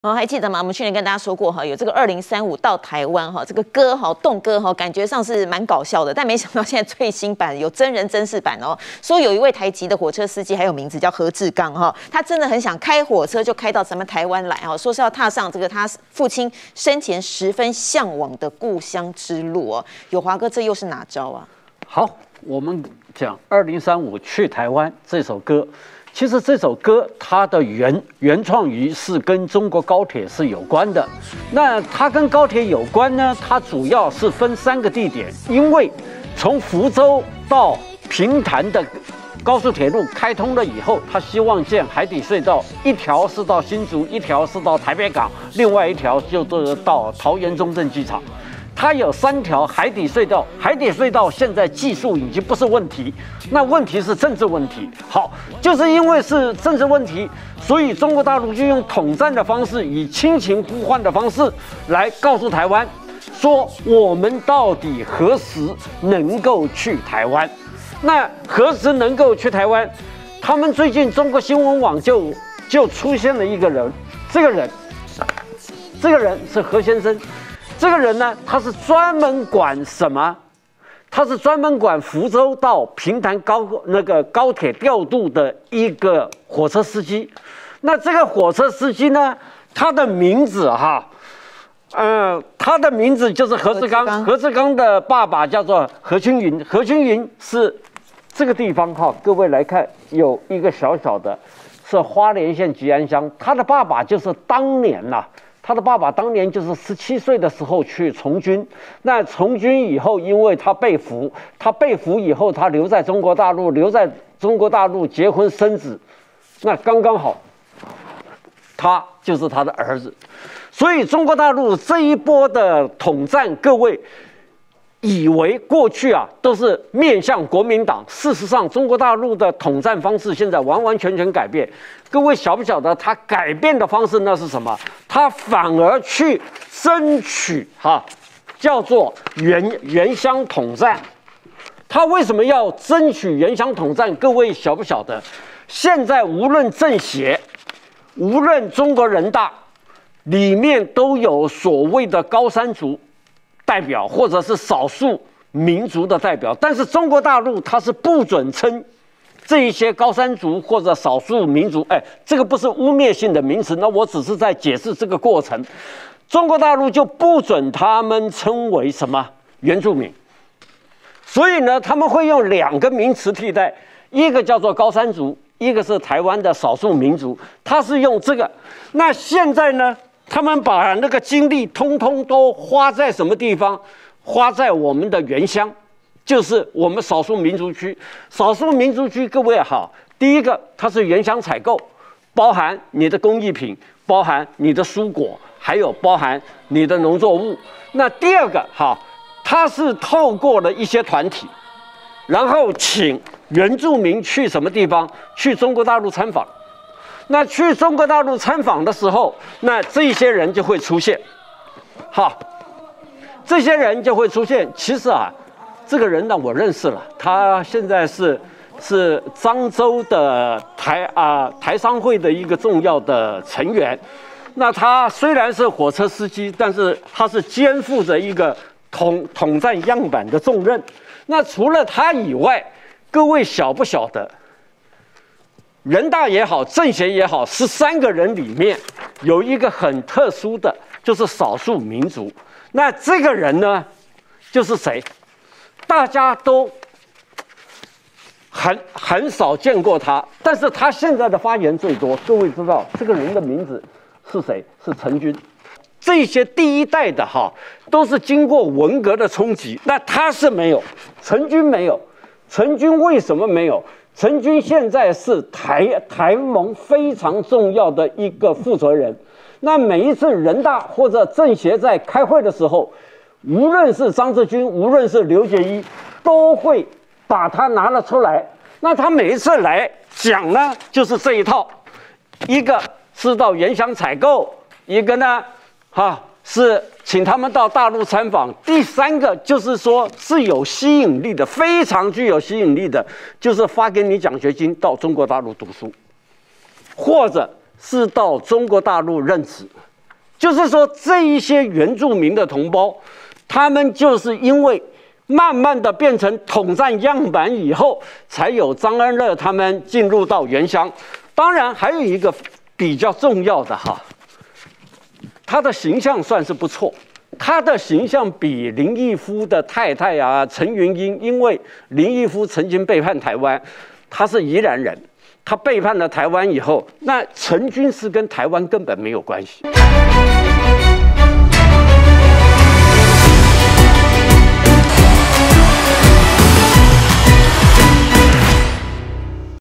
还记得吗？我们去年跟大家说过哈，有这个2035到台湾哈，这个歌哈动歌哈，感觉上是蛮搞笑的，但没想到现在最新版有真人真事版哦。说有一位台籍的火车司机，还有名字叫何志刚哈，他真的很想开火车就开到咱们台湾来哈，说是要踏上这个他父亲生前十分向往的故乡之路哦。友华哥，这又是哪招啊？ 好，我们讲2035去台湾这首歌。其实这首歌它的原创于是跟中国高铁是有关的。那它跟高铁有关呢，它主要是分3个地点，因为从福州到平潭的高速铁路开通了以后，他希望建海底隧道，一条是到新竹，一条是到台北港，另外一条就是到桃园中正机场。它有3条海底隧道，海底隧道现在技术已经不是问题，那问题是政治问题。好，就是因为是政治问题，所以中国大陆就用统战的方式，以亲情呼唤的方式来告诉台湾，说我们到底何时能够去台湾？那何时能够去台湾？他们最近中国新闻网就出现了一个人，这个人是何先生。这个人呢，他是专门管什么？他是专门管福州到平潭高铁调度的一个火车司机。那这个火车司机呢，他的名字他的名字就是何志刚。何志刚的爸爸叫做何青云，何青云是这个地方哈，各位来看，有一个小小的，是花莲县吉安乡。他的爸爸就是当年他的爸爸当年就是17岁的时候去从军，那从军以后，因为他被俘以后，他留在中国大陆结婚生子，那刚刚好，他就是他的儿子。所以中国大陆这一波的统战，各位以为过去都是面向国民党，事实上中国大陆的统战方式现在完完全全改变。各位晓不晓得他改变的方式那是什么？他反而去争取叫做原乡统战。他为什么要争取原乡统战？各位晓不晓得？现在无论政协，无论中国人大，里面都有所谓的高山族代表，或者是少数民族的代表，但是中国大陆它是不准称这一些高山族或者少数民族，这个不是污蔑性的名词，那我只是在解释这个过程。中国大陆就不准他们称为什么原住民，所以呢，他们会用2个名词替代，一个叫做高山族，一个是台湾的少数民族，他是用这个。那现在呢，他们把那个精力通通都花在什么地方？花在我们的原乡，就是我们少数民族区。少数民族区，各位好，第一个它是原乡采购，包含你的工艺品，包含你的蔬果，还有包含你的农作物。那第二个它是透过了一些团体，然后请原住民去什么地方？去中国大陆参访。那去中国大陆参访的时候，那这些人就会出现。这些人就会出现。其实这个人呢，我认识了，他现在是漳州的台商会的一个重要的成员。那他虽然是火车司机，但是他是肩负着一个统战样板的重任。那除了他以外，各位晓不晓得？人大也好，政协也好，13个人里面有一个很特殊的，就是少数民族。那这个人呢，就是谁？大家都很少见过他，但是他现在的发言最多。各位知道这个人的名字是谁？是陈君。这些第一代的都是经过文革的冲击，那他是没有，陈君没有。陈君为什么没有？陈君现在是台盟非常重要的一个负责人。那每一次人大或者政协在开会的时候，无论是张志军，无论是刘结一，都会把他拿了出来。那他每一次来讲呢，就是这一套，一个是到原乡采购，一个呢，是请他们到大陆参访。第3个就是说是有吸引力的，非常具有吸引力的，就是发给你奖学金到中国大陆读书，或者是到中国大陆任职。 就是说这一些原住民的同胞，他们就是因为慢慢的变成统战样板以后，才有张安乐他们进入到原乡。当然还有一个比较重要的哈，他的形象算是不错。他的形象比林毅夫的太太啊陈云英，因为林毅夫曾经背叛台湾，他是宜兰人，他背叛了台湾以后，那陈军是跟台湾根本没有关系。